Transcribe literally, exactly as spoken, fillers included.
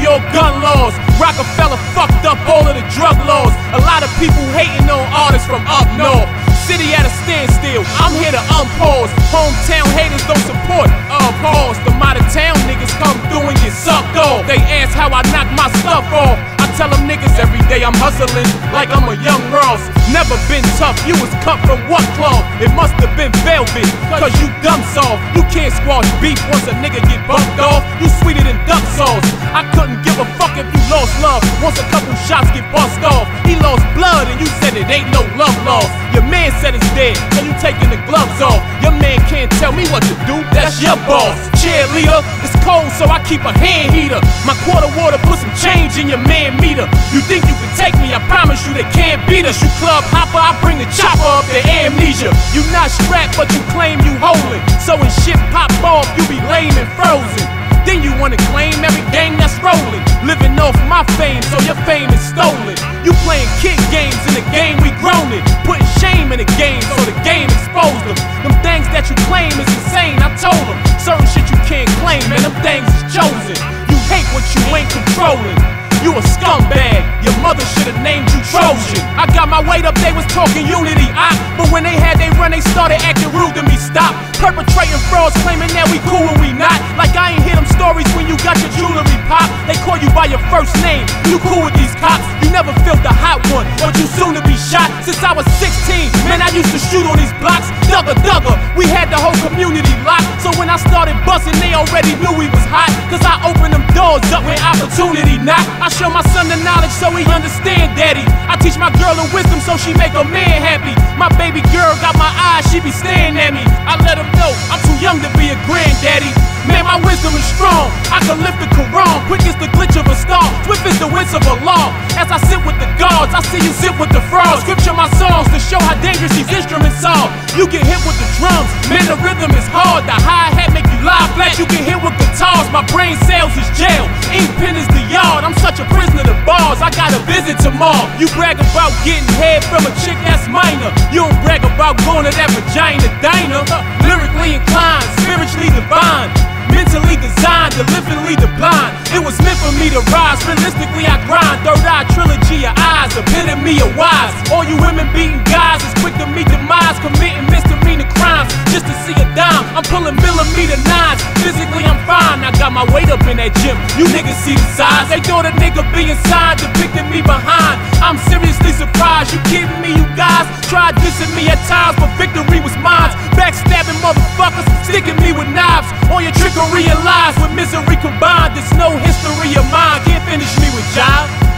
York gun laws. Rockefeller fucked up all of the drug laws. A lot of people hating on artists from up north. City at a standstill, I'm here to unpause. Hometown haters don't support, uh, pause. The modern town niggas come through and get sucked off. They ask how I knock my stuff off. I tell them niggas every day I'm hustling like I'm a young Ross. Never been tough, you was cut from what cloth? It must have been velvet, cause you dumb soft. You can't squash beef once a nigga get bumped off. You sweeter than duck sauce. I couldn't give a fuck if you lost love once a couple shots get bust off. He lost blood and you said it ain't no love lost. Your man said it's dead, so you taking the gloves off. Your man can't tell me what to do, that's your boss. Cheerleader, it's cold so I keep a hand heater. My quarter water put some change in your man meter. You think you can take me, I promise you they can't beat us. You club hopper, I bring the chopper up to amnesia. You not strapped but you claim you holding. So when shit pop off, you be lame and frozen. Then you wanna claim every gang that's rolling. Living off my fame, so your fame is stolen. You playing kid games in the game we grown in. Putting shame in the game, so the game exposed them. Them things that you claim is insane, I told them. Certain shit you can't claim, and them things is chosen. You hate what you ain't controlling. You a scumbag, your mother should've named you Trojan. I got my weight up, they was talking unity, I, but when they had they run, they started acting rude to me. Stop perpetrating frauds, claiming that we cool when we not. Like I ain't hear them stories when you got your jewelry pop. They call you by your first name, you cool with these cops. You never felt the hot one, but you soon to be shot. Since I was sixteen, man, I used to shoot on these blocks. Dugger, dugger, we had the whole community locked. So when I started busting, they already knew we was hot. Cause I opened them doors up when opportunity knocked. I show my son the knowledge so he understand daddy. I teach my girl the wisdom so she make a man happy. My baby girl got my eyes, she be staring at me. I let him know I'm too young to be a granddaddy. Man, my wisdom is strong, I can lift the Quran. Quick as the glitch of a star, swift as the winds of a law. As I sit with the gods, I see you sit with the frauds. Scripture my songs to show how dangerous these instruments are. You get hit with the drums, man, the rhythm is hard. The hi-hat make you lie flat, you get hit with guitars. My brain cells is jail, ink pen is the yard. I'm such a prisoner to bars, I got a visit tomorrow. You brag about getting head from a chick that's minor. You don't brag about going to that vagina diner. Lyrically inclined, spiritually divine, mentally designed, deliberately the blind. It was meant for me to rise, realistically I grind. Third eye trilogy of eyes, epitome of wise. All you women beating guys is quick to meet demise, committing misdemeanor crimes just to see a dime. I'm pulling millimeter nines, physically I'm fine. I got my weight up in that gym, you niggas see the size. They thought a nigga being signed, depicting me behind. I'm seriously surprised, you kidding me you guys? Tried dissing me at times, but victory was mine. Backstabbing motherfuckers, sticking me with knives. All your trickery and lies with misery combined. There's no history of mine, can't finish me with jive.